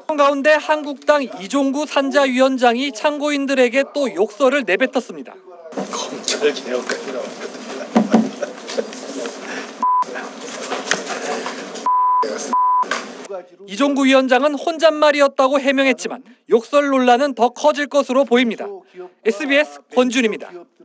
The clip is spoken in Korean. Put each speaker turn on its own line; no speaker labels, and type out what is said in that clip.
가운데 한국당 이종구 산자위원장이 참고인들에게 또 욕설을 내뱉었습니다.
검찰 개혁까지 나왔거든요.
이종구 위원장은 혼잣말이었다고 해명했지만 욕설 논란은 더 커질 것으로 보입니다. SBS 권준입니다.